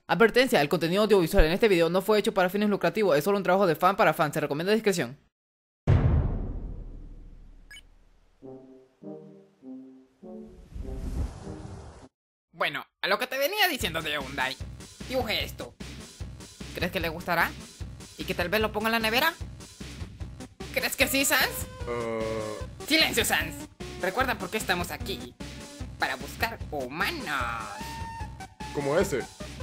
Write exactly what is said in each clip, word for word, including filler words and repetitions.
Advertencia, el contenido audiovisual en este video no fue hecho para fines lucrativos, es solo un trabajo de fan para fans, se recomienda discreción. Bueno, a lo que te venía diciendo de Hyundai, dibujé esto. ¿Crees que le gustará? ¿Y que tal vez lo ponga en la nevera? ¿Crees que sí, Sans? Uh... ¡Silencio, Sans! Recuerda por qué estamos aquí. Para buscar humanos. Como ese.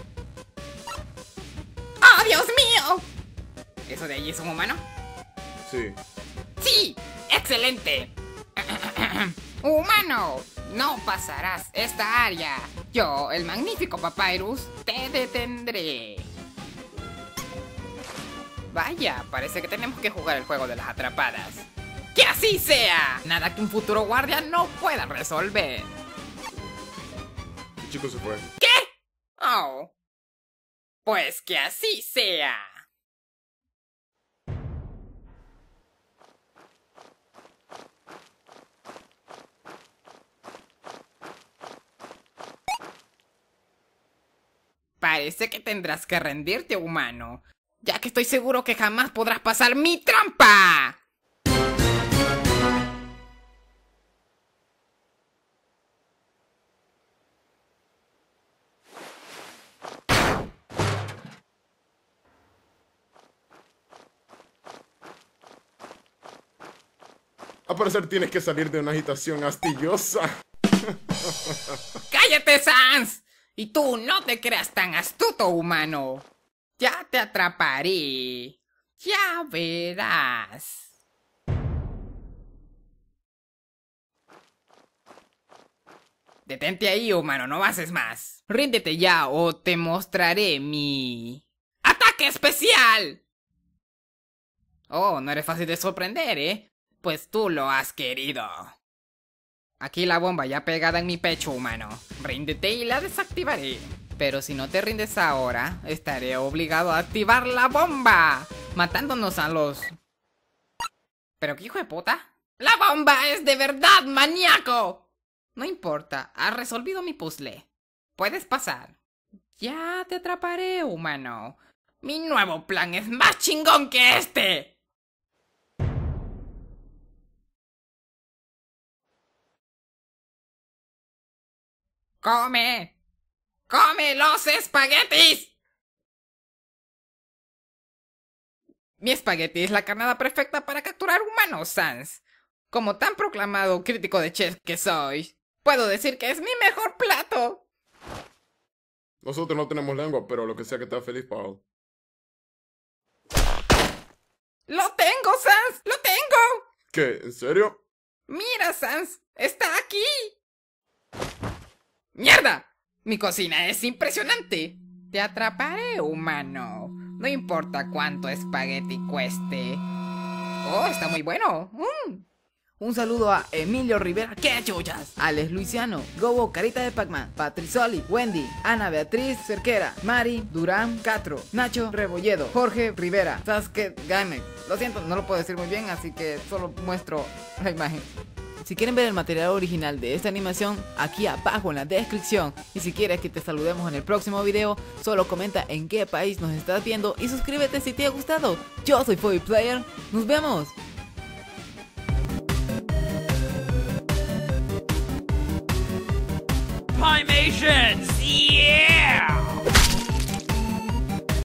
¡Oh, Dios mío! ¿Eso de allí es un humano? Sí. ¡Sí! ¡Excelente! ¡Humano! No pasarás esta área. Yo, el magnífico Papyrus, te detendré. Vaya, parece que tenemos que jugar el juego de las atrapadas. ¡Que así sea! Nada que un futuro guardia no pueda resolver. El chico se fue. ¿Qué? Oh. Pues que así sea. Parece que tendrás que rendirte, humano, ya que estoy seguro que jamás podrás pasar mi trampa. Al parecer tienes que salir de una agitación astillosa. ¡Cállate, Sans! Y tú no te creas tan astuto, humano. Ya te atraparé. Ya verás. Detente ahí, humano, no haces más. Ríndete ya o te mostraré mi... ¡ataque especial! Oh, no eres fácil de sorprender, ¿eh? Pues tú lo has querido. Aquí la bomba ya pegada en mi pecho, humano. Ríndete y la desactivaré. Pero si no te rindes ahora, estaré obligado a activar la bomba, matándonos a los... ¿Pero qué hijo de puta? ¡La bomba es de verdad, maníaco! No importa, has resolvido mi puzzle. Puedes pasar. Ya te atraparé, humano. Mi nuevo plan es más chingón que este. ¡Come! ¡Come los espaguetis! Mi espagueti es la carnada perfecta para capturar humanos, Sans. Como tan proclamado crítico de chef que soy, puedo decir que es mi mejor plato. Nosotros no tenemos lengua, pero lo que sea que estás feliz, Paul. ¡Lo tengo, Sans! ¡Lo tengo! ¿Qué? ¿En serio? Mira, Sans, está aquí. ¡Mierda! Mi cocina es impresionante. Te atraparé, humano. No importa cuánto espagueti cueste. Oh, está muy bueno. Mm. Un saludo a Emilio Rivera, ¡qué chuchas! Alex Luisiano, Gobo, Carita de Pac-Man, Patrizoli, Wendy, Ana Beatriz Cerquera, Mari, Durán, Catro, Nacho Rebolledo, Jorge Rivera, Sasuke Game. Lo siento, no lo puedo decir muy bien, así que solo muestro la imagen. Si quieren ver el material original de esta animación, aquí abajo en la descripción. Y si quieres que te saludemos en el próximo video, solo comenta en qué país nos estás viendo y suscríbete si te ha gustado. Yo soy Foy Player, nos vemos. Pimations, yeah!